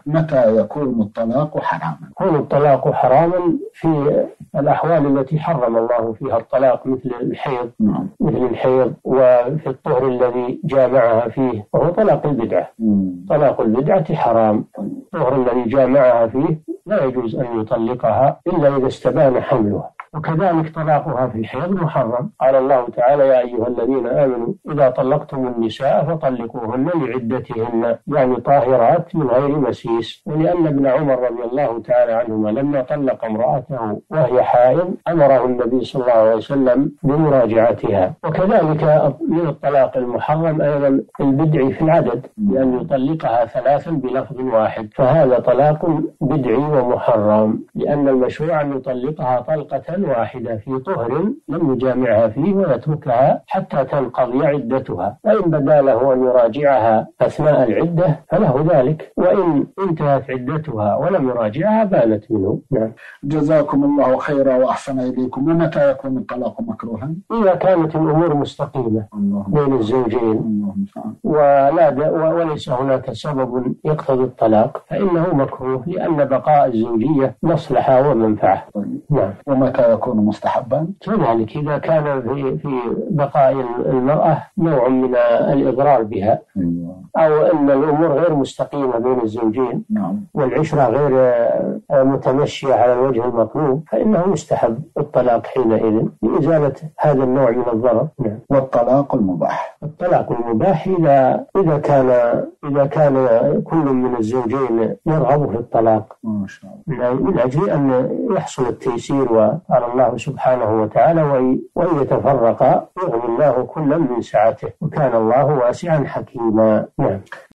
متى يكون الطلاق حراما؟ يكون الطلاق حراما في الأحوال التي حرم الله فيها الطلاق، مثل الحيض، مثل الحيض، وفي الطهر الذي جامعها فيه، وهو طلاق البدعة. طلاق البدعة حرام. الطهر الذي جامعها فيه لا يجوز أن يطلقها إلا إذا استبان حملها. وكذلك طلاقها في الحيض محرم. قال الله تعالى: يا أيها الذين آمنوا إذا طلقتم النساء فطلقوهن لعدتهن، يعني طاهرات من غير مسيس. ولأن ابن عمر رضي الله تعالى عنهما لما طلق امرأته وهي حائض أمره النبي صلى الله عليه وسلم بمراجعتها. وكذلك من الطلاق المحرم أيضا البدع في العدد، بأن يطلقها ثلاثا بلفظ واحد، فهذا طلاق بدعي ومحرم، لأن المشروع أن يطلقها طلقة واحدة في طهر لم يجامعها فيه ويتركها حتى تنقضي عدتها، فإن بدا له أن يراجعها أثناء العدة فله ذلك، وإن انتهت عدتها ولم يراجعها بانت منه. نعم. جزاكم الله خيرا وأحسن إليكم. ومتى يكون الطلاق مكروها؟ إذا كانت الأمور مستقيمة بين الزوجين وليس هناك سبب يقتضي الطلاق فإنه مكروه، لأن بقاء الزوجية مصلحة ومنفعة. نعم. ومتى يكون مستحبا؟ كذلك إذا كان في بقاء المرأة نوع من الإضرار بها، أو أن الأمور غير مستقيمة بين الزوجين، والعشرة غير متمشية على الوجه المطلوب، فإنه يستحب الطلاق حينئذ لإزالة هذا النوع من الضرر. نعم. والطلاق المباح؟ الطلاق المباح إذا كان كل من الزوجين يرغب في الطلاق من أجل أن يحصل التيسير. وقال الله سبحانه وتعالى: وإن يتفرقا يغني الله كلا من سعته وكان الله واسعا حكيما. نعم.